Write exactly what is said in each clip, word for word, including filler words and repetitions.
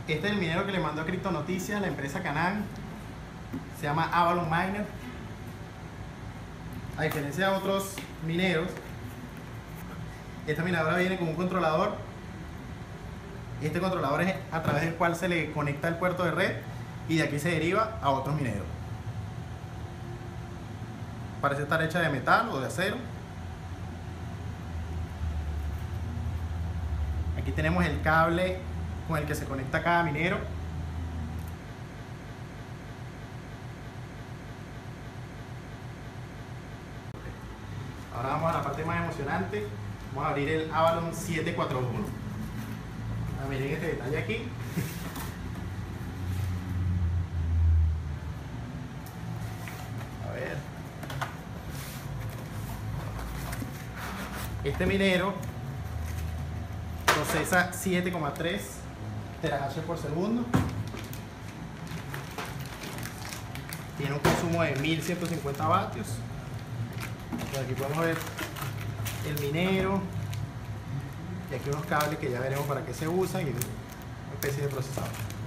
Este es el minero que le mandó a Cripto Noticias, la empresa Canaan. Se llama Avalon Miner. A diferencia de otros mineros, esta minadora viene con un controlador. Este controlador es a través del cual se le conecta el puerto de red y de aquí se deriva a otros mineros. Parece estar hecha de metal o de acero. Aquí tenemos el cable con el que se conecta cada minero. Ahora vamos a la parte más emocionante. Vamos a abrir el Avalon siete cuatro uno. A miren este detalle aquí. A ver. Este minero procesa siete coma tres terahashes por segundo. Tiene un consumo de mil ciento cincuenta vatios. Pues aquí podemos ver el minero y aquí unos cables que ya veremos para qué se usan y una especie de procesador.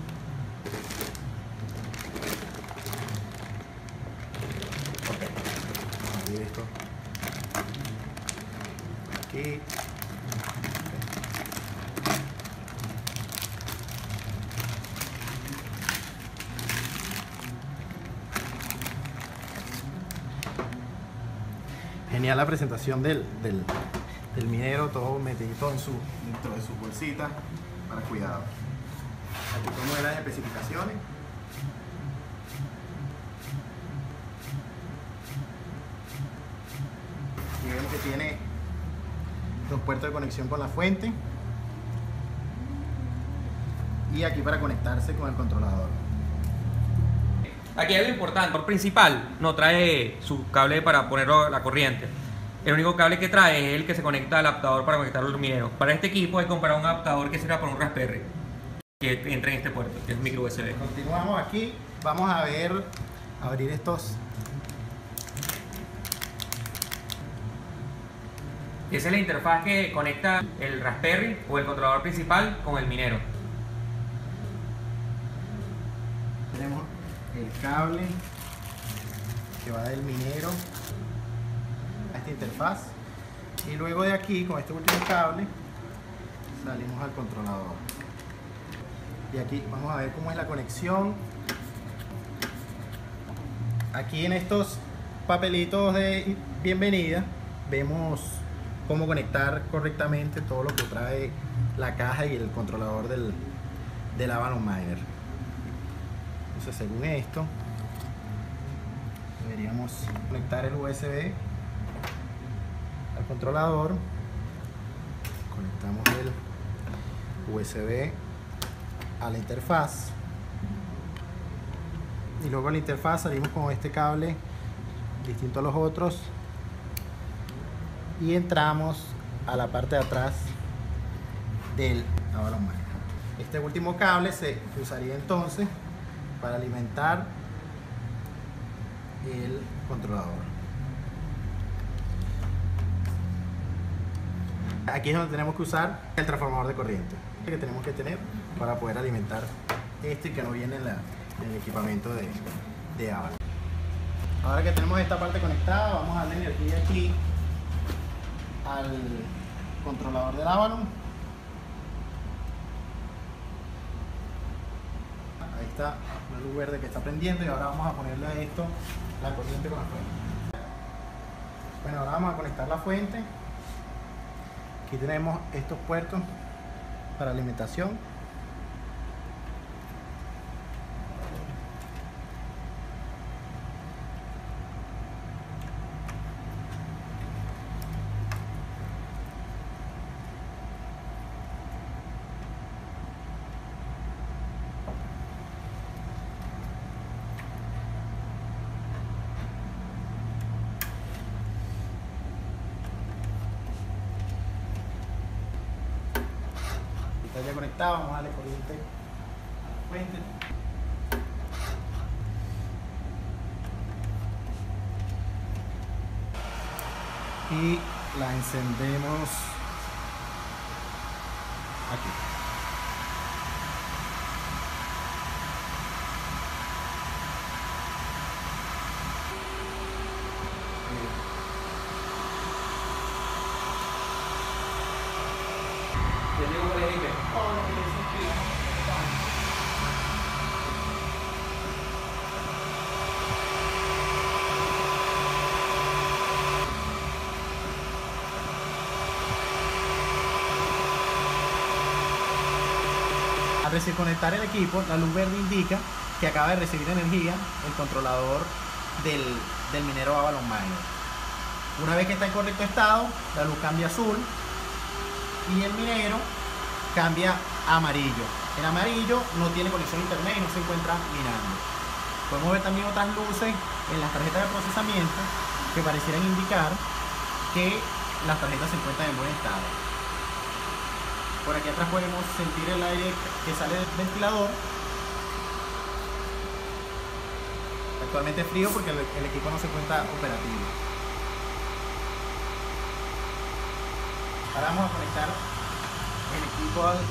Ok, vamos a abrir esto aquí. Genial la presentación del, del, del minero, todo metidito en su, dentro de su bolsita para cuidado. Aquí podemos ver las especificaciones. Y vemos que tiene dos puertos de conexión con la fuente. Y aquí para conectarse con el controlador. Aquí hay lo importante, el principal no trae su cable para ponerlo a la corriente. El único cable que trae es el que se conecta al adaptador para conectar al minero. Para este equipo hay que comprar un adaptador que sirva para un Raspberry que entre en este puerto, que es micro U S B. Continuamos aquí, vamos a ver, abrir estos. Esa es la interfaz que conecta el Raspberry o el controlador principal con el minero. Tenemos el cable que va del minero a esta interfaz y luego de aquí con este último cable salimos al controlador y aquí vamos a ver cómo es la conexión. Aquí en estos papelitos de bienvenida vemos cómo conectar correctamente todo lo que trae la caja y el controlador del, del Avalon Miner. Entonces, según esto, deberíamos conectar el U S B al controlador. Conectamos el U S B a la interfaz. Y luego a la interfaz salimos con este cable distinto a los otros. Y entramos a la parte de atrás del Avalon Miner. Este último cable se usaría entonces para alimentar el controlador. Aquí es donde tenemos que usar el transformador de corriente que tenemos que tener para poder alimentar este que no viene en, la, en el equipamiento de, de Avalon. Ahora que tenemos esta parte conectada, vamos a darle energía aquí al controlador del Avalon. Ahí está la luz verde que está prendiendo y ahora vamos a ponerle a esto la corriente con la fuente. Bueno, ahora vamos a conectar la fuente. Aquí tenemos estos puertos para alimentación. Está ya conectado, vamos a darle corriente a la fuente. Y la encendemos aquí. Al recibir conectar el equipo, la luz verde indica que acaba de recibir energía el controlador del, del minero Avalon Miner. Una vez que está en correcto estado, la luz cambia a azul y el minero cambia a amarillo. El amarillo no tiene conexión a internet y no se encuentra minando. Podemos ver también otras luces en las tarjetas de procesamiento que parecieran indicar que las tarjetas se encuentran en buen estado. Por aquí atrás podemos sentir el aire que sale del ventilador. Actualmente es frío porque el, el equipo no se encuentra operativo. Ahora vamos a conectar el equipo al,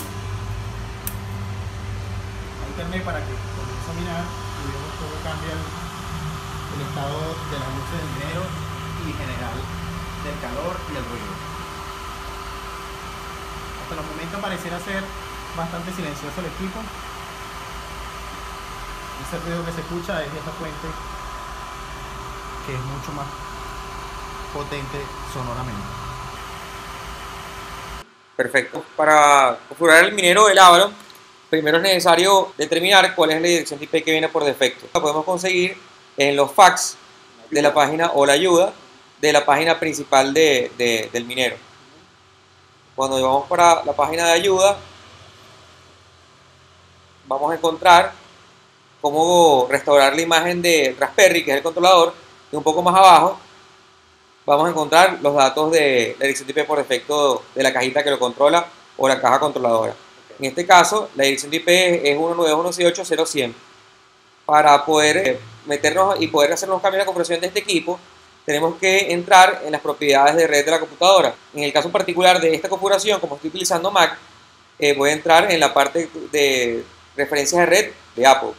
a internet para que comience a minar y vemos cómo cambia el, el estado de las luces del minero y general del calor y el ruido. Hasta los momentos pareciera ser bastante silencioso el equipo. Ese ruido que se escucha es de esta fuente que es mucho más potente sonoramente. Perfecto. Para configurar el minero del Avalon, primero es necesario determinar cuál es la dirección de I P que viene por defecto. La podemos conseguir en los fax de la página o la ayuda de la página principal de, de, del minero. Cuando vamos para la página de ayuda, vamos a encontrar cómo restaurar la imagen del Raspberry, que es el controlador, y un poco más abajo vamos a encontrar los datos de la dirección de I P por defecto de la cajita que lo controla o la caja controladora. En este caso, la dirección de I P es uno nueve uno seis ocho cero cien. Para poder meternos y poder hacer los cambios en la configuración de este equipo, tenemos que entrar en las propiedades de red de la computadora. En el caso particular de esta configuración, como estoy utilizando Mac, eh, voy a entrar en la parte de referencias de red de Apple.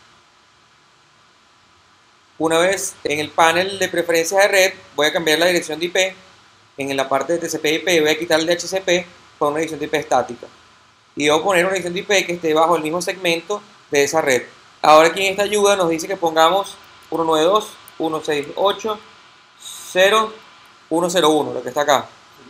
Una vez en el panel de preferencias de red, voy a cambiar la dirección de I P. En la parte de T C P I P voy a quitar el de H C P por una dirección de I P estática. Y voy a poner una dirección de I P que esté bajo el mismo segmento de esa red. Ahora aquí en esta ayuda nos dice que pongamos uno nueve dos punto uno seis ocho punto cero punto uno cero uno, lo que está acá.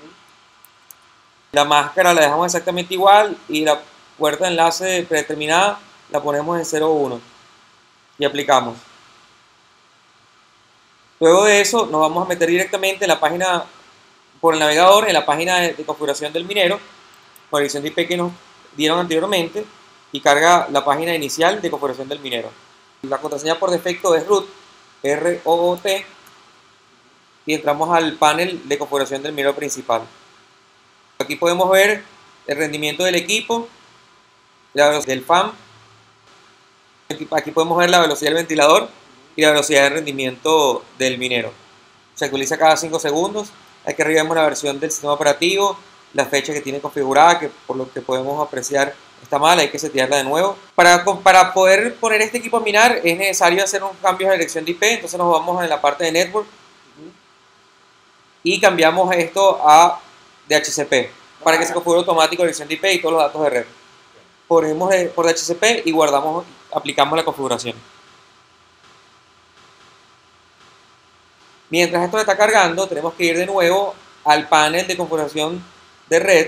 La máscara la dejamos exactamente igual y la puerta de enlace predeterminada la ponemos en cero uno y aplicamos. Luego de eso nos vamos a meter directamente en la página, por el navegador, en la página de, de configuración del minero, con la dirección de I P que nos dieron anteriormente, y carga la página inicial de configuración del minero. La contraseña por defecto es root, R O O T, y entramos al panel de configuración del minero principal. Aquí podemos ver el rendimiento del equipo, la velocidad del fan, aquí podemos ver la velocidad del ventilador y la velocidad de rendimiento del minero. Se actualiza cada cinco segundos. Aquí arriba vemos la versión del sistema operativo, la fecha que tiene configurada, que por lo que podemos apreciar está mal, hay que setearla de nuevo. Para, para poder poner este equipo a minar es necesario hacer unos cambios de dirección de I P, entonces nos vamos en la parte de Network y cambiamos esto a D H C P para que se configure automático la dirección de I P y todos los datos de red. Ponemos por D H C P y guardamos, aplicamos la configuración. Mientras esto está cargando, tenemos que ir de nuevo al panel de configuración de red.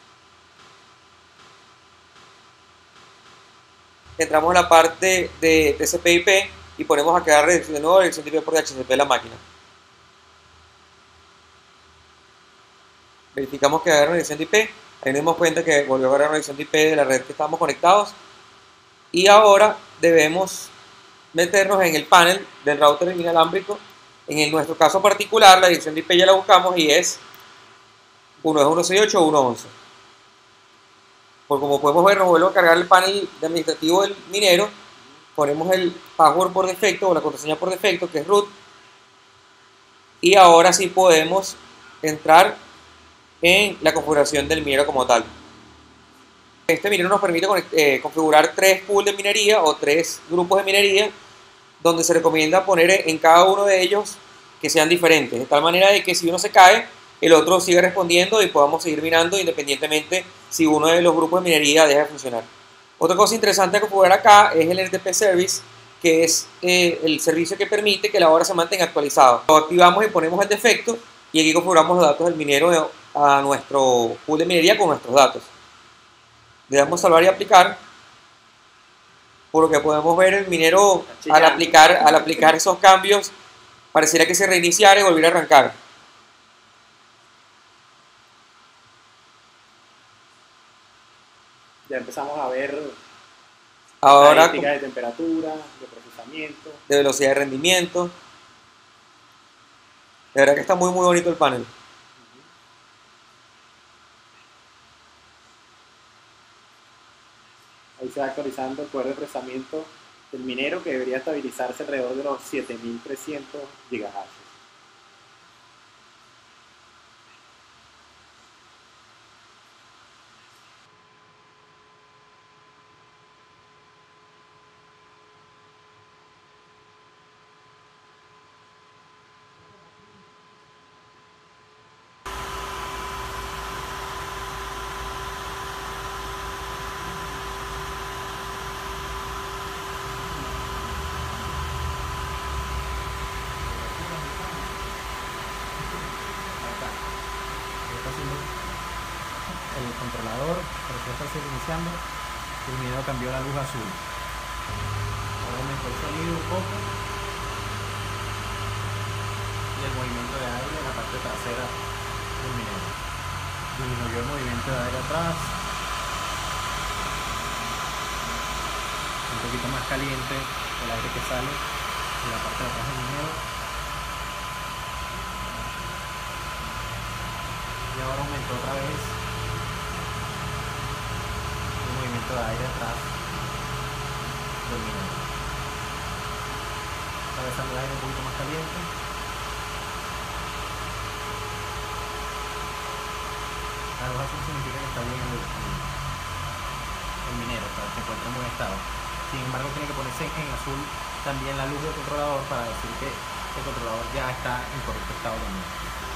Entramos en la parte de T C P I P y ponemos a quedar de nuevo la dirección de I P por D H C P de la máquina. Verificamos que agarra una dirección de I P. Ahí nos dimos cuenta que volvió a agarrar una dirección de I P de la red que estábamos conectados. Y ahora debemos meternos en el panel del router inalámbrico. En el, nuestro caso particular, la dirección de I P ya la buscamos y es uno nueve uno seis ocho punto uno once. Por como podemos ver, nos vuelve a cargar el panel de administrativo del minero. Ponemos el password por defecto o la contraseña por defecto, que es root. Y ahora sí podemos entrar en la configuración del minero como tal. Este minero nos permite eh, configurar tres pools de minería o tres grupos de minería, donde se recomienda poner en cada uno de ellos que sean diferentes, de tal manera de que si uno se cae, el otro sigue respondiendo y podamos seguir minando independientemente si uno de los grupos de minería deja de funcionar. Otra cosa interesante a configurar acá es el N T P Service, que es eh, el servicio que permite que la hora se mantenga actualizada. Lo activamos y ponemos el defecto y aquí configuramos los datos del minero a nuestro pool de minería con nuestros datos. Le damos salvar y aplicar. Por lo que podemos ver, el minero Está al chillando. aplicar, al aplicar esos cambios pareciera que se reiniciara y volviera a arrancar. Ya empezamos a ver Ahora estadísticas de temperatura, de procesamiento. de velocidad de rendimiento. De verdad que está muy muy bonito el panel. Ahí se va actualizando el poder de procesamiento del minero, que debería estabilizarse alrededor de los siete mil trescientos gigahertz. El controlador, pero ya está iniciando, el minero cambió la luz azul. Ahora aumentó el sonido un poco y el movimiento de aire en la parte trasera del minero. Disminuyó el movimiento de aire atrás, un poquito más caliente el aire que sale de la parte de atrás del minero. Y ahora aumentó otra vez el movimiento de aire atrás del minero. Está besando el aire un poquito más caliente. La luz azul significa que está bien el, el minero, para que se encuentre en buen estado. Sin embargo, tiene que ponerse en azul también la luz del controlador para decir que el controlador ya está en correcto estado también.